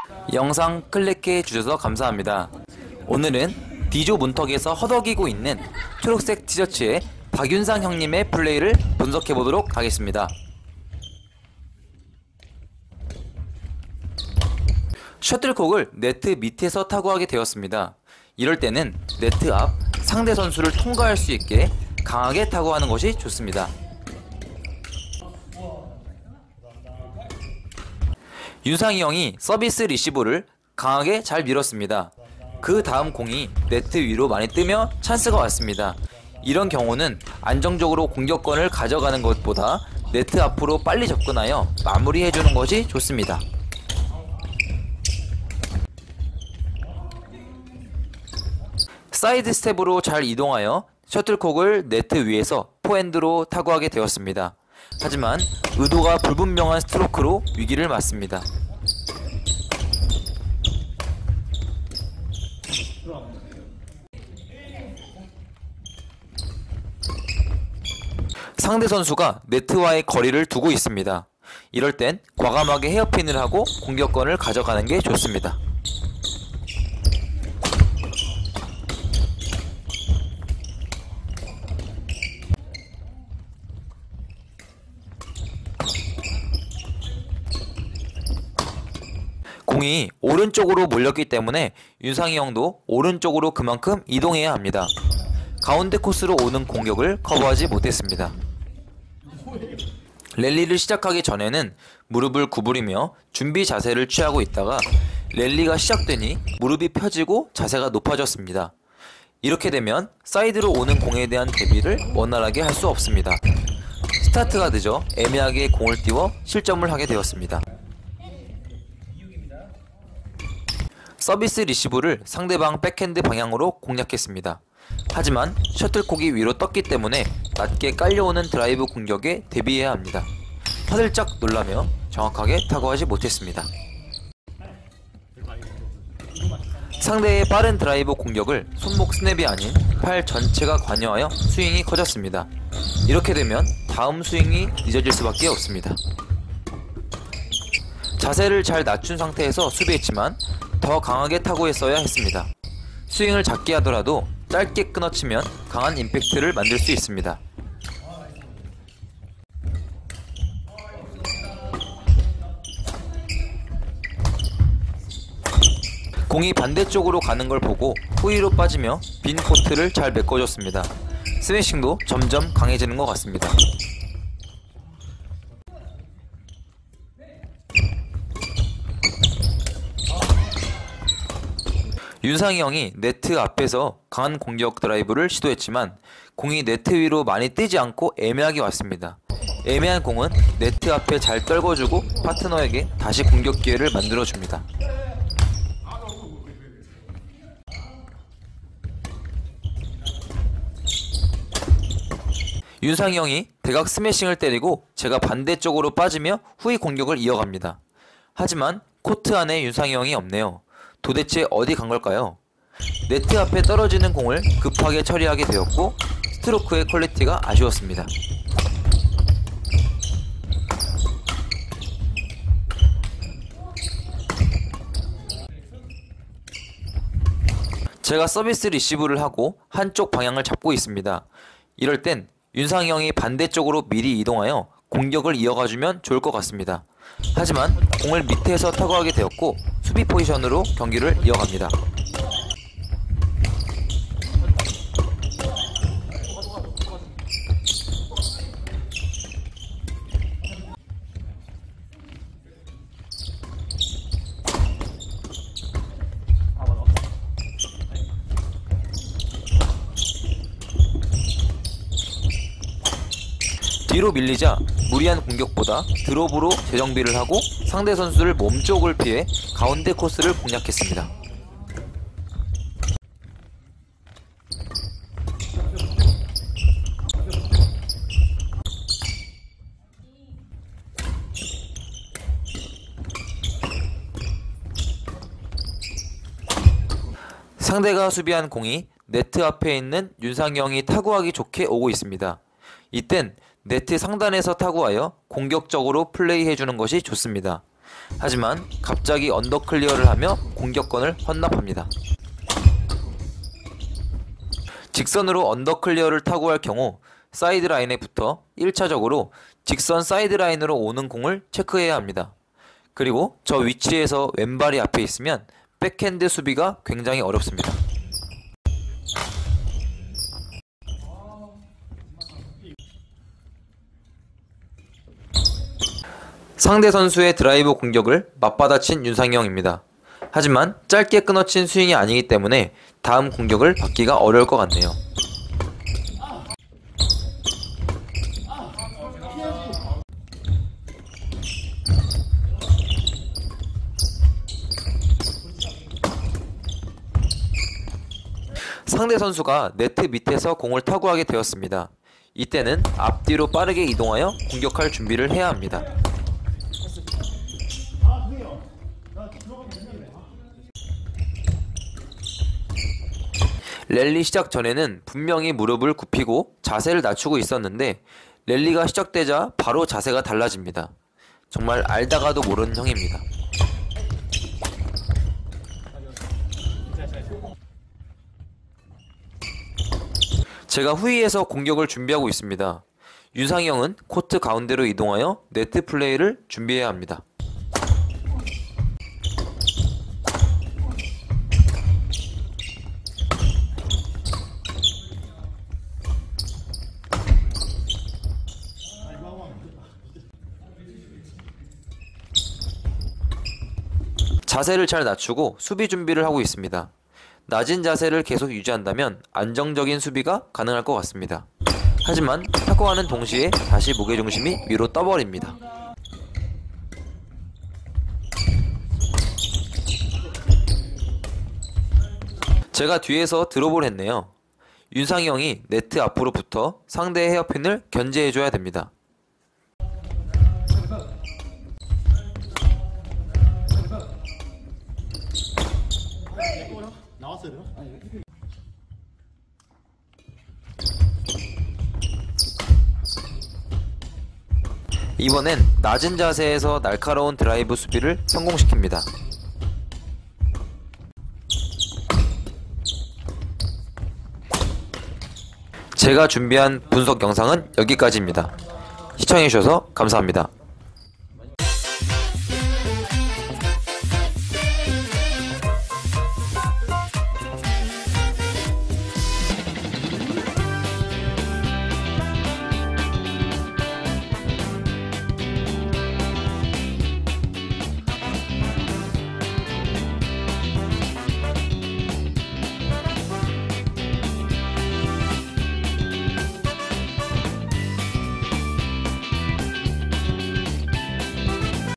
영상 클릭해 주셔서 감사합니다. 오늘은 D조 문턱에서 허덕이고 있는 초록색 티셔츠의 박윤상 형님의 플레이를 분석해 보도록 하겠습니다. 셔틀콕을 네트 밑에서 타구하게 되었습니다. 이럴 때는 네트 앞 상대 선수를 통과할 수 있게 강하게 타구하는 것이 좋습니다. 윤상이 형이 서비스 리시브를 강하게 잘 밀었습니다. 그 다음 공이 네트 위로 많이 뜨며 찬스가 왔습니다. 이런 경우는 안정적으로 공격권을 가져가는 것보다 네트 앞으로 빨리 접근하여 마무리해주는 것이 좋습니다. 사이드 스텝으로 잘 이동하여 셔틀콕을 네트 위에서 포핸드로 타구하게 되었습니다. 하지만 의도가 불분명한 스트로크로 위기를 맞습니다. 상대 선수가 네트와의 거리를 두고 있습니다. 이럴 땐 과감하게 헤어핀을 하고 공격권을 가져가는 게 좋습니다. 공이 오른쪽으로 몰렸기 때문에 윤상이 형도 오른쪽으로 그만큼 이동해야 합니다. 가운데 코스로 오는 공격을 커버하지 못했습니다. 랠리를 시작하기 전에는 무릎을 구부리며 준비 자세를 취하고 있다가 랠리가 시작되니 무릎이 펴지고 자세가 높아졌습니다. 이렇게 되면 사이드로 오는 공에 대한 대비를 원활하게 할 수 없습니다. 스타트가 늦어 애매하게 공을 띄워 실점을 하게 되었습니다. 서비스 리시브를 상대방 백핸드 방향으로 공략했습니다. 하지만 셔틀콕이 위로 떴기 때문에 낮게 깔려오는 드라이브 공격에 대비해야 합니다. 화들짝 놀라며 정확하게 타구하지 못했습니다. 상대의 빠른 드라이브 공격을 손목 스냅이 아닌 팔 전체가 관여하여 스윙이 커졌습니다. 이렇게 되면 다음 스윙이 늦어질 수밖에 없습니다. 자세를 잘 낮춘 상태에서 수비했지만 더 강하게 타구했어야 했습니다. 스윙을 작게 하더라도 짧게 끊어치면 강한 임팩트를 만들 수 있습니다. 공이 반대쪽으로 가는 걸 보고 후위로 빠지며 빈 코트를 잘 메꿔줬습니다. 스매싱도 점점 강해지는 것 같습니다. 윤상이 형이 네트 앞에서 강한 공격 드라이브를 시도했지만 공이 네트 위로 많이 뜨지 않고 애매하게 왔습니다. 애매한 공은 네트 앞에 잘 떨궈주고 파트너에게 다시 공격 기회를 만들어줍니다. 윤상이 형이 대각 스매싱을 때리고 제가 반대쪽으로 빠지며 후위 공격을 이어갑니다. 하지만 코트 안에 윤상이 형이 없네요. 도대체 어디 간 걸까요? 네트 앞에 떨어지는 공을 급하게 처리하게 되었고 스트로크의 퀄리티가 아쉬웠습니다. 제가 서비스 리시브를 하고 한쪽 방향을 잡고 있습니다. 이럴 땐 윤상이 형이 반대쪽으로 미리 이동하여 공격을 이어가주면 좋을 것 같습니다. 하지만 공을 밑에서 타구하게 되었고 수비 포지션으로 경기를 이어갑니다. 뒤로 밀리자 무리한 공격보다 드롭으로 재정비를 하고 상대 선수를 몸쪽을 피해 가운데 코스를 공략했습니다. 상대가 수비한 공이 네트 앞에 있는 윤상이 형이 타구하기 좋게 오고 있습니다. 이땐 네트 상단에서 타구하여 공격적으로 플레이해주는 것이 좋습니다. 하지만 갑자기 언더클리어를 하며 공격권을 헌납합니다. 직선으로 언더클리어를 타고 할 경우 사이드라인에 붙어 1차적으로 직선 사이드라인으로 오는 공을 체크해야 합니다. 그리고 저 위치에서 왼발이 앞에 있으면 백핸드 수비가 굉장히 어렵습니다. 상대 선수의 드라이브 공격을 맞받아친 윤상형입니다. 하지만 짧게 끊어친 스윙이 아니기 때문에 다음 공격을 받기가 어려울 것 같네요. 상대 선수가 네트 밑에서 공을 타구하게 되었습니다. 이때는 앞뒤로 빠르게 이동하여 공격할 준비를 해야 합니다. 랠리 시작 전에는 분명히 무릎을 굽히고 자세를 낮추고 있었는데 랠리가 시작되자 바로 자세가 달라집니다. 정말 알다가도 모르는 형입니다. 제가 후위에서 공격을 준비하고 있습니다. 윤상이 형은 코트 가운데로 이동하여 네트 플레이를 준비해야 합니다. 자세를 잘 낮추고 수비 준비를 하고 있습니다. 낮은 자세를 계속 유지한다면 안정적인 수비가 가능할 것 같습니다. 하지만 타구하는 동시에 다시 무게중심이 위로 떠버립니다. 제가 뒤에서 드롭을 했네요. 윤상이 형이 네트 앞으로 붙어 상대의 헤어핀을 견제해줘야 됩니다. 이번엔 낮은 자세에서 날카로운 드라이브 수비를 성공시킵니다. 제가 준비한 분석 영상은 여기까지입니다. 시청해주셔서 감사합니다.